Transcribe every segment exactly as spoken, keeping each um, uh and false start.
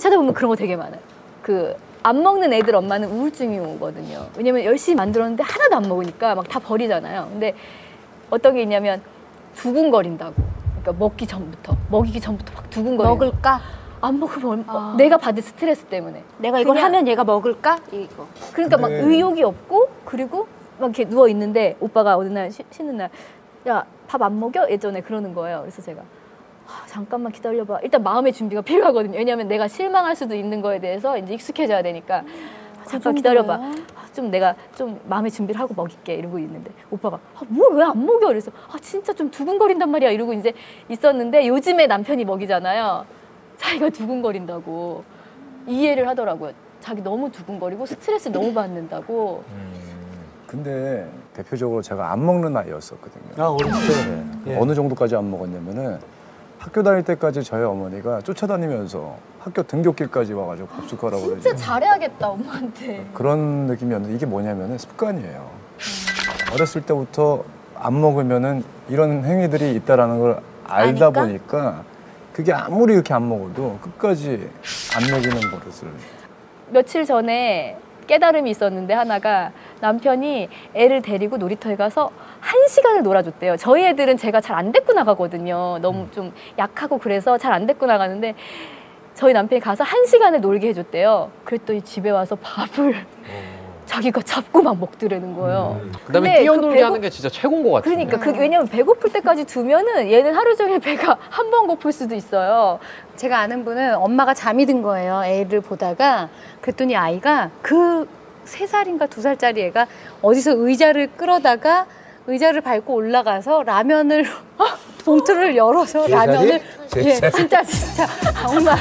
찾아보면 그런 거 되게 많아요. 그 안 먹는 애들 엄마는 우울증이 오거든요. 왜냐면 열심히 만들었는데 하나도 안 먹으니까 막 다 버리잖아요. 근데 어떤 게 있냐면 두근거린다고. 그러니까 먹기 전부터 먹이기 전부터 막 두근거려. 먹을까? 안 먹으면 아. 내가 받을 스트레스 때문에. 내가 이걸 하면 얘가 먹을까? 이거. 그러니까 막 의욕이 없고 그리고 막 이렇게 누워 있는데 오빠가 어느 날 쉬, 쉬는 날 야, 밥 안 먹여? 예전에 그러는 거예요. 그래서 제가 아, 잠깐만 기다려봐. 일단 마음의 준비가 필요하거든요. 왜냐하면 내가 실망할 수도 있는 거에 대해서 이제 익숙해져야 되니까 아, 잠깐 기다려봐. 아, 좀 내가 좀 마음의 준비를 하고 먹일게 이러고 있는데 오빠가 아, 뭘 왜 안 먹여? 그래서 아 진짜 좀 두근거린단 말이야 이러고 이제 있었는데 요즘에 남편이 먹이잖아요. 자기가 두근거린다고 이해를 하더라고요. 자기 너무 두근거리고 스트레스 너무 받는다고. 음, 근데 대표적으로 제가 안 먹는 아이였었거든요. 아, 어렸을 때? 네. 예. 어느 정도까지 안 먹었냐면은 학교 다닐 때까지 저희 어머니가 쫓아다니면서 학교 등굣길까지 와가지고 밥 숟가락으로 진짜 잘해야겠다 엄마한테. 그런 느낌이었는데 이게 뭐냐면은 습관이에요. 음. 어렸을 때부터 안 먹으면은 이런 행위들이 있다라는 걸 알다 아니까? 보니까 그게 아무리 이렇게 안 먹어도 끝까지 안 먹이는 버릇을. 며칠 전에 깨달음이 있었는데 하나가 남편이 애를 데리고 놀이터에 가서 한 시간을 놀아줬대요. 저희 애들은 제가 잘 안 데리고 나가거든요. 너무 좀 약하고 그래서 잘 안 데리고 나가는데 저희 남편이 가서 한 시간을 놀게 해줬대요. 그랬더니 집에 와서 밥을 오. 자기가 잡고 막 먹더라는 거예요. 음. 그다음에 뛰어놀게 그 배고... 하는 게 진짜 최고인 것 같아요. 그러니까 그, 왜냐면 배고플 때까지 두면은 얘는 하루 종일 배가 한 번 고플 수도 있어요. 제가 아는 분은 엄마가 잠이 든 거예요. 애를 보다가. 그랬더니 아이가 그 세 살인가 두 살짜리 애가 어디서 의자를 끌어다가 의자를 밟고 올라가서 라면을 봉투를 열어서 라면을 예, 진짜 진짜 정말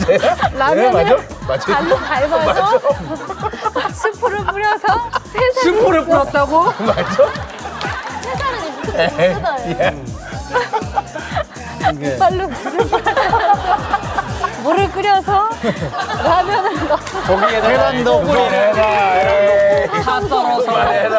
라면을 발로 밟아서 스프를 뿌려서 세 살 스프를 뿌렸다고? 맞아? 세 살은 무슨 예. 발로 물을 물을 끓여서 라면을 넣고 거기에 계란 넣고 다 썰어서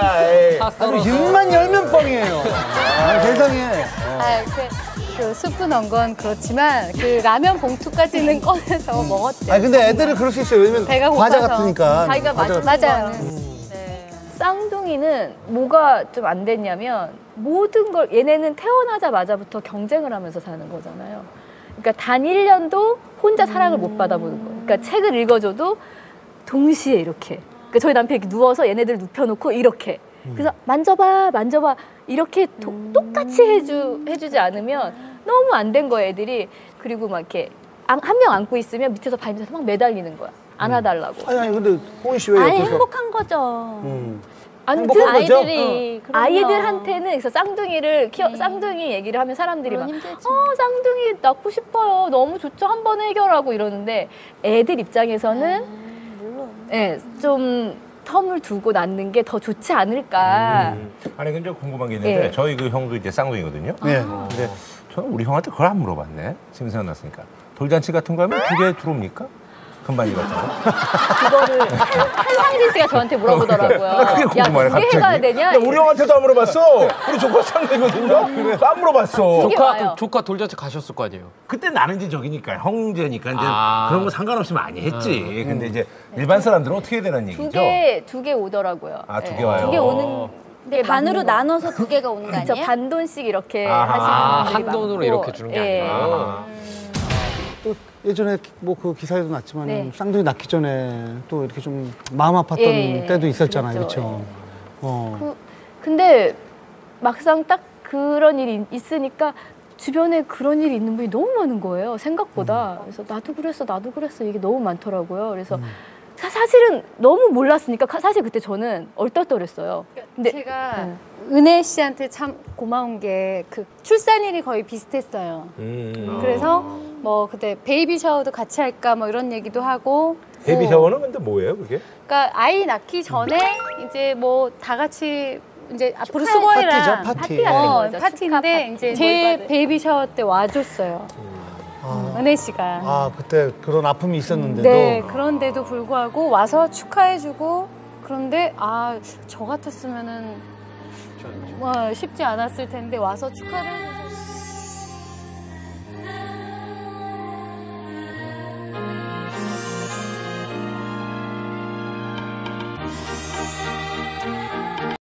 다 썰어서 입만 열면 뻥이에요. 아, 세상에. 아, 그, 그 스프 넣은 건 그렇지만 그 라면 봉투까지는 꺼내서 먹었대요. 아 근데 애들은 그럴 수 있어요. 왜냐면 배가 과자 고파서. 같으니까. 자기가 맞아 맞아요. 음. 네. 쌍둥이는 뭐가 좀 안 됐냐면 모든 걸 얘네는 태어나자마자부터 경쟁을 하면서 사는 거잖아요. 그러니까 단 일 년도 혼자 사랑을 못 받아보는 거예요. 그러니까 책을 읽어줘도 동시에 이렇게. 그러니까 저희 남편이 이렇게 누워서 얘네들 눕혀놓고 이렇게. 그래서 만져봐, 만져봐 이렇게 도, 똑같이 해주, 해주지 않으면 너무 안 된 거예요, 애들이. 그리고 막 이렇게 한 명 안고 있으면 밑에서 발밑에서 막 매달리는 거야. 안아달라고. 아니, 아니 근데 호은 씨 왜 아니 옆에서? 행복한 거죠. 음. 아무튼 아이들이 어. 아이들한테는 그래서 쌍둥이를 키워 네. 쌍둥이 얘기를 하면 사람들이 막 어, 쌍둥이 낳고 싶어요. 너무 좋죠. 한 번에 해결하고 이러는데 애들 입장에서는 아, 물론. 네, 좀 텀을 두고 낳는 게 더 좋지 않을까. 음. 아니 근데 궁금한 게 있는데 네. 저희 그 형도 이제 쌍둥이거든요. 네. 아. 근데 저는 우리 형한테 그걸 안 물어봤네. 지금 생각났으니까. 돌잔치 같은 거 하면 두 개 들어옵니까? 금반지 같은 거? 그거를 한상진 씨가 저한테 물어보더라고요. 나 그게 궁금하네, 야, 두 개 해가야 되냐? 우리 형한테도 안 물어봤어. 우리 조카 쌍둥이거든요. 그래. 안 물어봤어. 조카, 조카 돌잔치 가셨을 거 아니에요? 그때 나는 이제 저기니까 형제니까 이제 아. 그런 거 상관없이 많이 했지. 음. 근데 이제 일반 사람들은 어떻게 해야 되는 얘기죠? 두 개, 두 개 오더라고요. 아, 두 개 네. 와요? 두 개 오는 근데 반으로 나눠서 두 개가 오는 거 아니에요? 그렇죠. 반 돈씩 이렇게 아하. 하시는 아, 분들이 한 돈으로 많고. 이렇게 주는 게 예. 아니라. 또 예전에 뭐 그 기사에도 났지만 네. 쌍둥이 낳기 전에 또 이렇게 좀 마음 아팠던 예, 때도 있었잖아요, 그렇죠. 그렇죠? 어. 그, 근데 막상 딱 그런 일이 있으니까 주변에 그런 일이 있는 분이 너무 많은 거예요, 생각보다. 음. 그래서 나도 그랬어, 나도 그랬어 이게 너무 많더라고요. 그래서 음. 사, 사실은 너무 몰랐으니까 사실 그때 저는 얼떨떨했어요. 근데 제가 네. 은혜 씨한테 참 고마운 게 그 출산일이 거의 비슷했어요. 음. 그래서 뭐 그때 베이비 샤워도 같이 할까 뭐 이런 얘기도 하고. 베이비 샤워는 근데 뭐예요, 그게? 그러니까 아이 낳기 전에 이제 뭐 다 같이 이제 앞으로 수고해라. 파티죠, 파티. 파티 같은 어, 거죠. 파티인데 파티. 이제 제 베이비 샤워 때 와줬어요. 아. 은혜 씨가. 아, 그때 그런 아픔이 있었는데도. 네, 그런데도 불구하고 와서 축하해주고 그런데 아, 저 같았으면은 뭐 쉽지 않았을 텐데 와서 축하를 해줘서